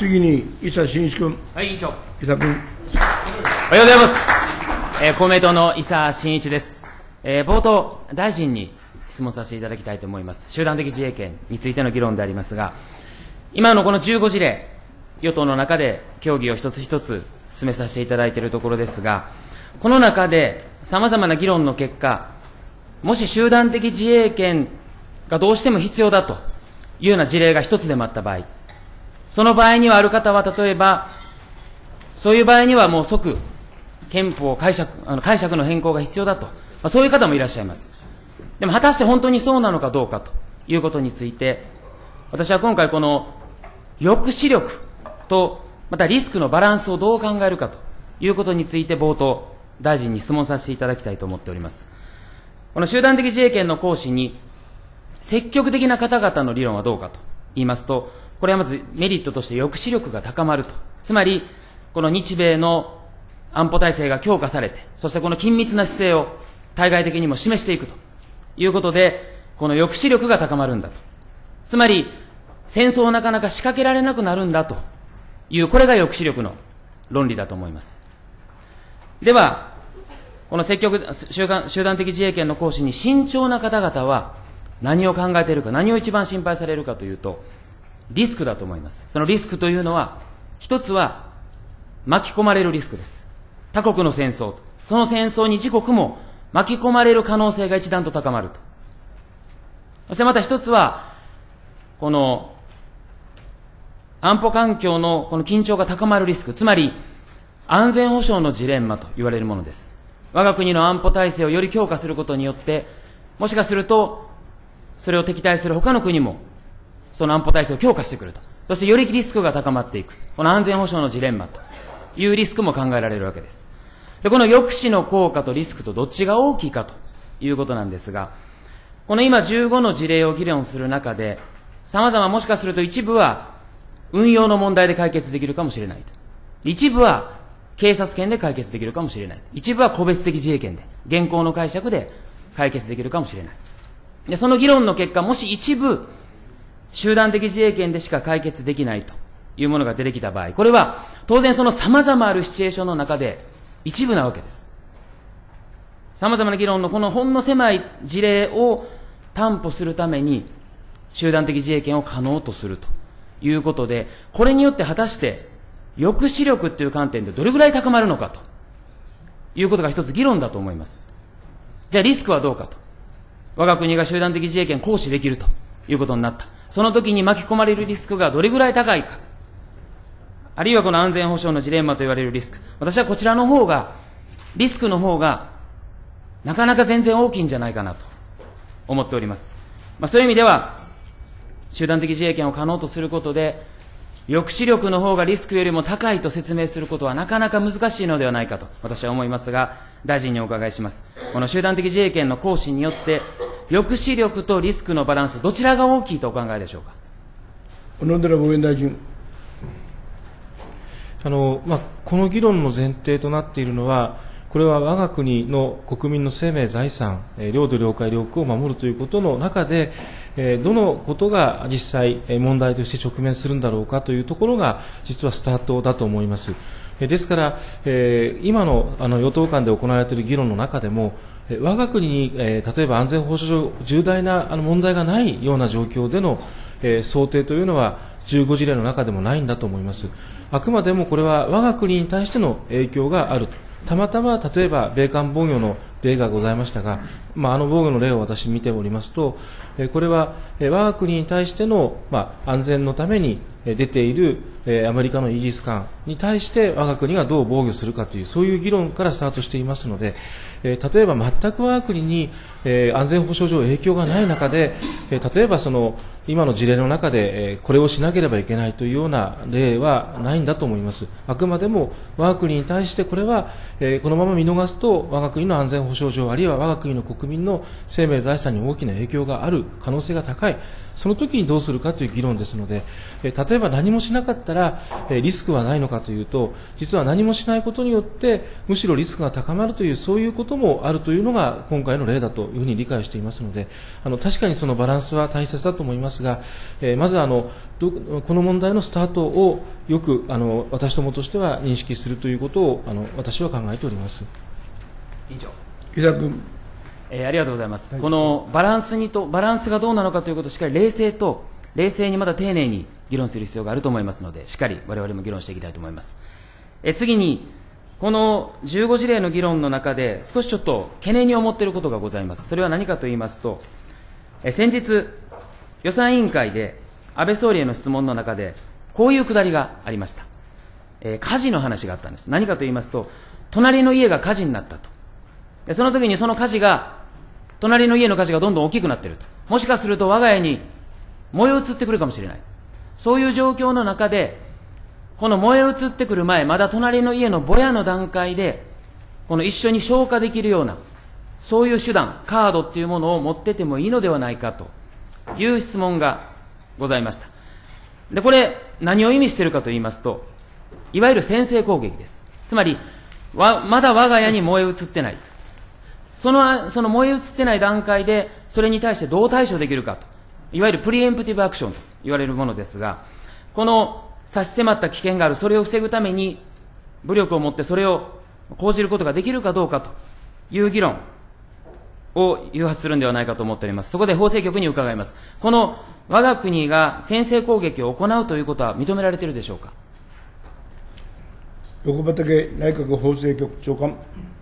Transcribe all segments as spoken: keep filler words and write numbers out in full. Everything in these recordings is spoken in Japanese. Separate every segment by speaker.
Speaker 1: 次に、伊佐真一君。
Speaker 2: はい、委員長。
Speaker 1: 伊佐君。
Speaker 2: おはようございます。えー、公明党の伊佐真一です。えー、冒頭、大臣に質問させていただきたいと思います。集団的自衛権についての議論でありますが、今のこのじゅうご事例、与党の中で協議を一つ一つ進めさせていただいているところですが、この中で様々な議論の結果、もし集団的自衛権がどうしても必要だというような事例が一つでもあった場合、その場合にはある方は例えば、そういう場合にはもう即、憲法解釈、あの解釈の変更が必要だと、まあ、そういう方もいらっしゃいます。でも果たして本当にそうなのかどうかということについて、私は今回この抑止力とまたリスクのバランスをどう考えるかということについて冒頭、大臣に質問させていただきたいと思っております。この集団的自衛権の行使に積極的な方々の理論はどうかと言いますと、これはまずメリットとして抑止力が高まると。つまり、この日米の安保体制が強化されて、そしてこの緊密な姿勢を対外的にも示していくということで、この抑止力が高まるんだと。つまり、戦争をなかなか仕掛けられなくなるんだという、これが抑止力の論理だと思います。では、この積極、集団、集団的自衛権の行使に慎重な方々は何を考えているか、何を一番心配されるかというと、リスクだと思います。そのリスクというのは、一つは巻き込まれるリスクです。他国の戦争と、その戦争に自国も巻き込まれる可能性が一段と高まると。そしてまた一つは、この安保環境のこの緊張が高まるリスク、つまり安全保障のジレンマと言われるものです。我が国の安保体制をより強化することによって、もしかすると、それを敵対する他の国も、その安保体制を強化してくると。そしてよりリスクが高まっていく。この安全保障のジレンマというリスクも考えられるわけです。で、この抑止の効果とリスクとどっちが大きいかということなんですが、この今じゅうごの事例を議論する中で、様々もしかすると一部は運用の問題で解決できるかもしれないと。一部は警察権で解決できるかもしれない。一部は個別的自衛権で、現行の解釈で解決できるかもしれない。で、その議論の結果、もし一部、集団的自衛権でしか解決できないというものが出てきた場合、これは当然その様々あるシチュエーションの中で一部なわけです。様々な議論のこのほんの狭い事例を担保するために集団的自衛権を可能とするということで、これによって果たして抑止力っていう観点でどれぐらい高まるのかということが一つ議論だと思います。じゃあリスクはどうかと。我が国が集団的自衛権行使できるということになった。その時に巻き込まれるリスクがどれぐらい高いか。あるいはこの安全保障のジレンマと言われるリスク。私はこちらの方が、リスクの方が、なかなか全然大きいんじゃないかなと思っております。まあそういう意味では、集団的自衛権を可能とすることで、抑止力の方がリスクよりも高いと説明することはなかなか難しいのではないかと私は思いますが、大臣にお伺いします。この集団的自衛権の行使によって、抑止力とリスクのバランス、どちらが大きいとお考えでしょうか。
Speaker 1: 小野寺防衛大臣。
Speaker 3: あのまあ、この議論の前提となっているのは、これは我が国の国民の生命、財産、領土、領海、領空を守るということの中で、どのことが実際問題として直面するんだろうかというところが実はスタートだと思います。ですから、今のあの与党間で行われている議論の中でも、我が国に例えば安全保障上重大な問題がないような状況での想定というのはじゅうご事例の中でもないんだと思います。あくまでもこれは我が国に対しての影響があると。たまたま例えば米韓防御の例がございましたが、まあ、あの防御の例を私見ておりますと、これは我が国に対しての、まあ、安全のために出ているアメリカのイージス艦に対して我が国がどう防御するかという、そういう議論からスタートしていますので、例えば全く我が国に安全保障上影響がない中で、例えばその今の事例の中でこれをしなければいけないというような例はないんだと思います。あくまでも我が国に対してこれはこのまま見逃すと我が国の安全保障上、あるいは我が国の国民の生命財産に大きな影響がある可能性が高い、その時にどうするかという議論ですので、例例えば何もしなかったら、えー、リスクはないのかというと、実は何もしないことによってむしろリスクが高まるという、そういうこともあるというのが今回の例だというふうに理解していますので、あの確かにそのバランスは大切だと思いますが、えー、まずあのどこの問題のスタートをよくあの私どもとしては認識するということをあの私は考えております。
Speaker 2: 以上。
Speaker 1: 木田君。
Speaker 2: えー、ありがとうございます、はい、このバランスにとバランスがどうなのかということをしっかり冷静と冷静にまた丁寧に議論する必要があると思いますので、しっかり我々も議論していきたいと思います。えー、次にこのじゅうご事例の議論の中で少しちょっと懸念に思っていることがございます。それは何かと言いますと、えー、先日予算委員会で安倍総理への質問の中でこういうくだりがありました。えー、火事の話があったんです。何かと言いますと、隣の家が火事になったと。でその時にその火事が隣の家の火事がどんどん大きくなっていると。もしかすると我が家に燃え移ってくるかもしれない。そういう状況の中で、この燃え移ってくる前、まだ隣の家のぼやの段階で、この一緒に消火できるような、そういう手段、カードっていうものを持っててもいいのではないかという質問がございました。で、これ何を意味しているかと言いますと、いわゆる先制攻撃です。つまり、わまだ我が家に燃え移ってない。その、その燃え移ってない段階で、それに対してどう対処できるかと。いわゆるプリエンプティブアクションと言われるものですが、この差し迫った危険がある、それを防ぐために、武力を持ってそれを講じることができるかどうかという議論を誘発するんではないかと思っております。そこで法制局に伺います。この我が国が先制攻撃を行うということは認められているでしょうか。
Speaker 1: 横畠内閣法制局長官。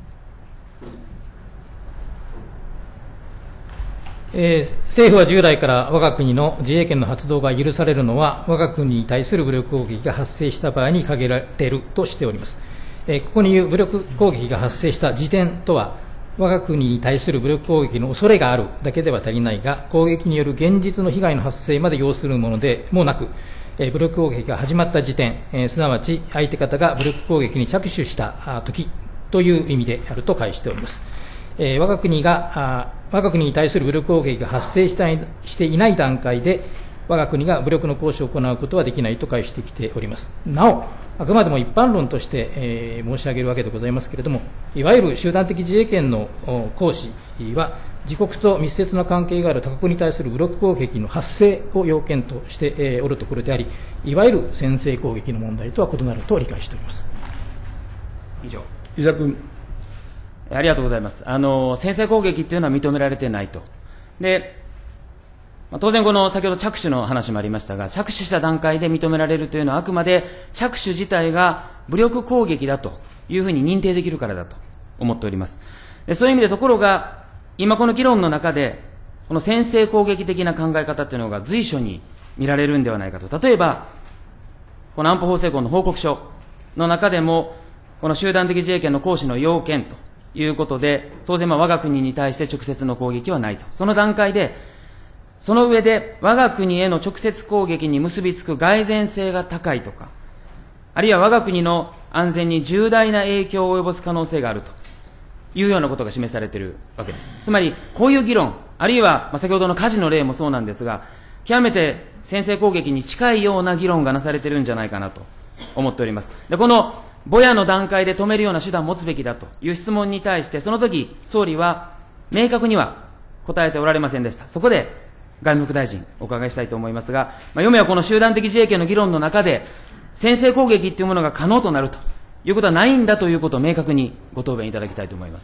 Speaker 4: えー、政府は従来から我が国の自衛権の発動が許されるのは、我が国に対する武力攻撃が発生した場合に限られるとしております。えー、ここに言う武力攻撃が発生した時点とは、我が国に対する武力攻撃の恐れがあるだけでは足りないが、攻撃による現実の被害の発生まで要するものでもなく、えー、武力攻撃が始まった時点、えー、すなわち相手方が武力攻撃に着手したときという意味であると解しております。えー、我が国が我が国に対する武力攻撃が発生したしていない段階で、我が国が武力の行使を行うことはできないと解してきております。なお、あくまでも一般論として、えー、申し上げるわけでございますけれども、いわゆる集団的自衛権の行使は、自国と密接な関係がある他国に対する武力攻撃の発生を要件としておるところであり、いわゆる先制攻撃の問題とは異なると理解しております。
Speaker 2: 以上。
Speaker 1: 伊沢君。
Speaker 2: ありがとうございます。あの、先制攻撃っていうのは認められてないと。で、まあ、当然この先ほど着手の話もありましたが、着手した段階で認められるというのはあくまで着手自体が武力攻撃だというふうに認定できるからだと思っております。でそういう意味でところが、今この議論の中で、この先制攻撃的な考え方というのが随所に見られるんではないかと。例えば、この安保法制婚の報告書の中でも、この集団的自衛権の行使の要件ということで、当然まあ我が国に対して直接の攻撃はないと。その段階で、その上で我が国への直接攻撃に結びつく蓋然性が高いとか、あるいは我が国の安全に重大な影響を及ぼす可能性があるというようなことが示されているわけです。つまり、こういう議論、あるいはまあ先ほどの火事の例もそうなんですが、極めて先制攻撃に近いような議論がなされているんじゃないかなと思っております。で、このぼやの段階で止めるような手段を持つべきだという質問に対して、その時、総理は明確には答えておられませんでした。そこで、外務副大臣、お伺いしたいと思いますが、まあ、よめはこの集団的自衛権の議論の中で、先制攻撃というものが可能となるということはないんだということを明確にご答弁いただきたいと思います。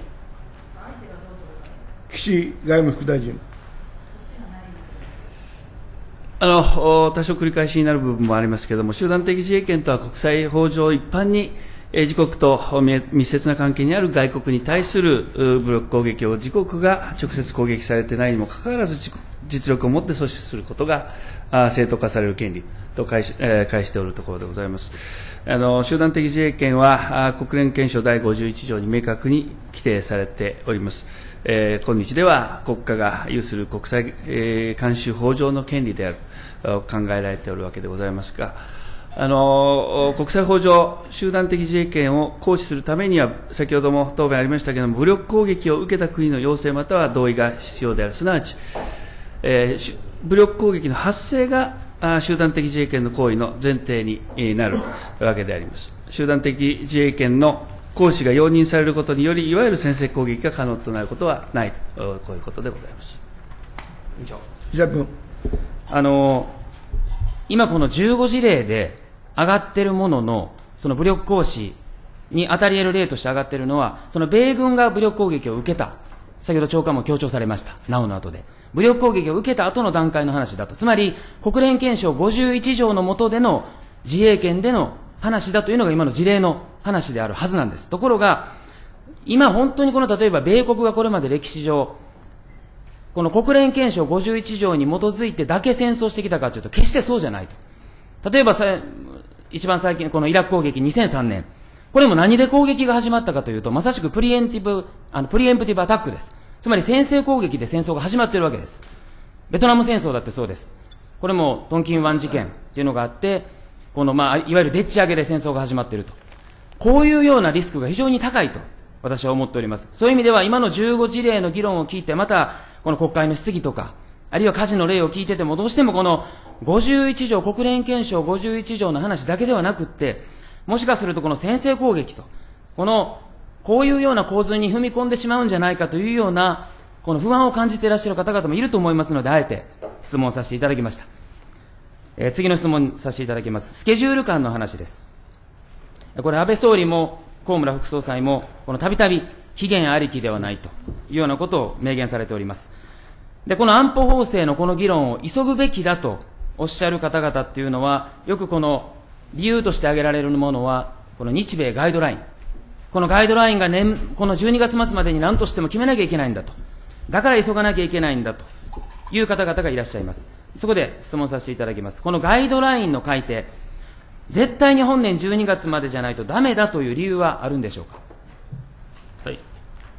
Speaker 1: 岸外務副大臣。
Speaker 5: あの多少繰り返しになる部分もありますけれども、集団的自衛権とは国際法上一般に自国と密接な関係にある外国に対する武力攻撃を自国が直接攻撃されていないにもかかわらず実力を持って阻止することが正当化される権利と解し、えー、解しておるところでございます。あの集団的自衛権は国連憲章第ごじゅういち条に明確に規定されております。えー、今日では国家が有する国際、えー、慣習法上の権利であると考えられておるわけでございますが、あの国際法上、集団的自衛権を行使するためには、先ほども答弁ありましたけれども、武力攻撃を受けた国の要請または同意が必要である、すなわち、えー、武力攻撃の発生があ集団的自衛権の行為の前提になるわけであります。集団的自衛権の行使が容認されることにより、いわゆる先制攻撃が可能となることはないと、こういうことでございます。
Speaker 1: 石田君。
Speaker 2: あの今このじゅうご事例で上がっているものの、その武力行使に当たり得る例として上がっているのは、その米軍が武力攻撃を受けた、先ほど長官も強調されました、なおの後で、武力攻撃を受けた後の段階の話だと、つまり国連憲章ごじゅういち条の下での自衛権での話だというのが今の事例の話であるはずなんです。ところが、今本当にこの例えば米国がこれまで歴史上、この国連憲章ごじゅういち条に基づいてだけ戦争してきたかというと、決してそうじゃないと。例えばさ、一番最近のこのイラク攻撃にせんさんねん、これも何で攻撃が始まったかというと、まさしくプリエンティブ、あのプリエンプティブアタックです。つまり先制攻撃で戦争が始まっているわけです。ベトナム戦争だってそうです。これもトンキン湾事件っていうのがあって、このまあいわゆるでっち上げで戦争が始まっていると。こういうようなリスクが非常に高いと私は思っております。そういう意味では今のじゅうご事例の議論を聞いて、またこの国会の質疑とか、あるいは火事の例を聞いてても、どうしてもこのごじゅういち条、国連憲章ごじゅういち条の話だけではなくって、もしかするとこの先制攻撃と、このこういうような構図に踏み込んでしまうんじゃないかというような、この不安を感じていらっしゃる方々もいると思いますので、あえて質問させていただきました。えー、次の質問させていただきます。スケジュール感の話です。これ安倍総理も高村副総裁もこのたびたび期限ありきではないというようなことを明言されております。で、この安保法制のこの議論を急ぐべきだとおっしゃる方々っていうのは、よくこの理由として挙げられるものは、この日米ガイドライン。このガイドラインが年、このじゅうにがつ末までに何としても決めなきゃいけないんだと。だから急がなきゃいけないんだという方々がいらっしゃいます。そこで質問させていただきます。このガイドラインの改定、絶対に本年じゅうにがつまでじゃないとダメだという理由はあるんでしょうか。
Speaker 6: はい。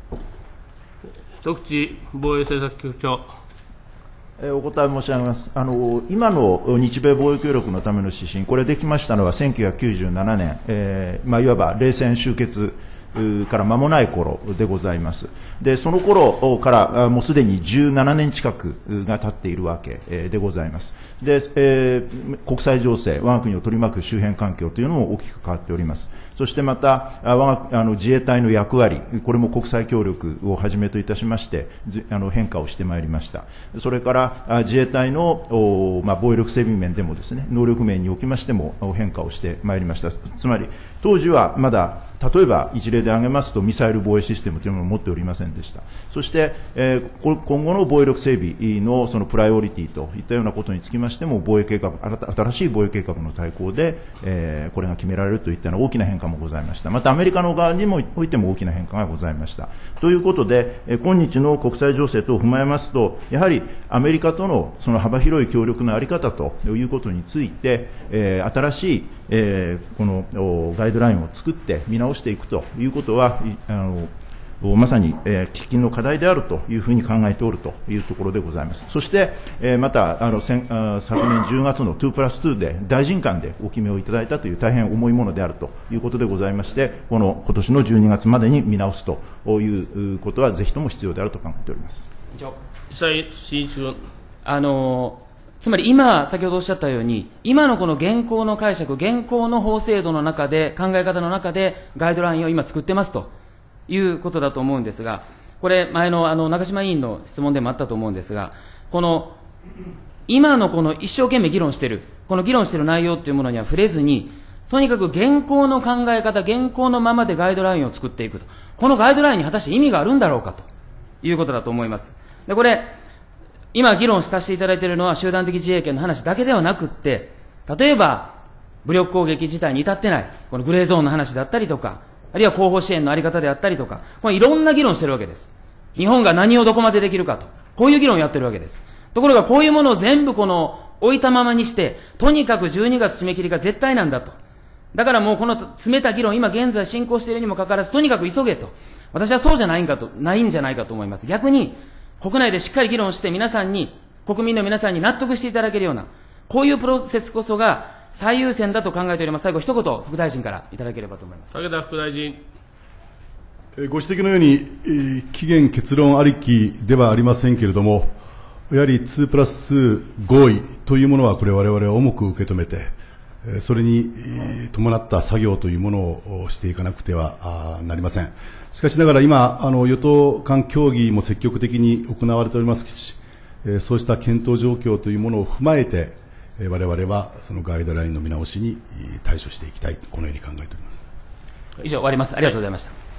Speaker 6: 徳地防衛政策局長。
Speaker 7: お答え申し上げます。あの今の日米防衛協力のための指針、これできましたのはせんきゅうひゃくきゅうじゅうななねん、えーまあ、いわば冷戦終結から間もない頃でございます。で、その頃からもうすでにじゅうななねん近くが経っているわけでございます。で、えー、国際情勢、我が国を取り巻く周辺環境というのも大きく変わっております。そしてまた、我があの自衛隊の役割、これも国際協力をはじめといたしまして、あの変化をしてまいりました。それから自衛隊の、まあ、防衛力整備面でもですね、能力面におきましても変化をしてまいりました。つまり、当時はまだ、例えば一例で挙げますと、ミサイル防衛システムというものを持っておりませんでした。そして、えー、今後の防衛力整備のそのプライオリティといったようなことにつきましても、防衛計画、新しい防衛計画の大綱で、えー、これが決められるといったような大きな変化もございました。またアメリカの側にもおいても大きな変化がございました。ということで、えー、今日の国際情勢等を踏まえますと、やはりアメリカとのその幅広い協力の在り方ということについて、えー、新しい、えー、このガイドラインを作って見直していくということは、あのまさに、えー、喫緊の課題であるというふうに考えておるというところでございます。そして、えー、またあの先あ昨年じゅうがつのにプラスにで大臣間でお決めをいただいたという大変重いものであるということでございまして、この今年のじゅうにがつまでに見直すということはぜひとも必要であると考えております。
Speaker 6: 久井真一君。
Speaker 2: あのつまり今、先ほどおっしゃったように、今のこの現行の解釈、現行の法制度の中で、考え方の中で、ガイドラインを今作ってますということだと思うんですが、これ、前のあの中島委員の質問でもあったと思うんですが、この、今のこの一生懸命議論している、この議論している内容というものには触れずに、とにかく現行の考え方、現行のままでガイドラインを作っていくと。このガイドラインに果たして意味があるんだろうかということだと思います。で、これ、今議論させていただいているのは集団的自衛権の話だけではなくって、例えば武力攻撃自体に至ってない、このグレーゾーンの話だったりとか、あるいは後方支援のあり方であったりとか、これいろんな議論してるわけです。日本が何をどこまでできるかと、こういう議論をやってるわけです。ところがこういうものを全部この置いたままにして、とにかくじゅうにがつ締め切りが絶対なんだと。だからもうこの詰めた議論、今現在進行しているにもかかわらず、とにかく急げと。私はそうじゃないんかと、ないんじゃないかと思います。逆に、国内でしっかり議論して皆さんに、国民の皆さんに納得していただけるような、こういうプロセスこそが最優先だと考えております。最後一言、副大臣からいただければと思います。
Speaker 6: 武田副大臣。
Speaker 8: ご指摘のように、えー、期限結論ありきではありませんけれども、 やはりにプラスに合意というものは、これ我々は重く受け止めて、それに伴った作業というものをしていかなくてはなりません。しかしながら今、あの与党間協議も積極的に行われておりますし、そうした検討状況というものを踏まえて、我々はそのガイドラインの見直しに対処していきたい、このように考えております。
Speaker 2: 以上終わります。ありがとうございました。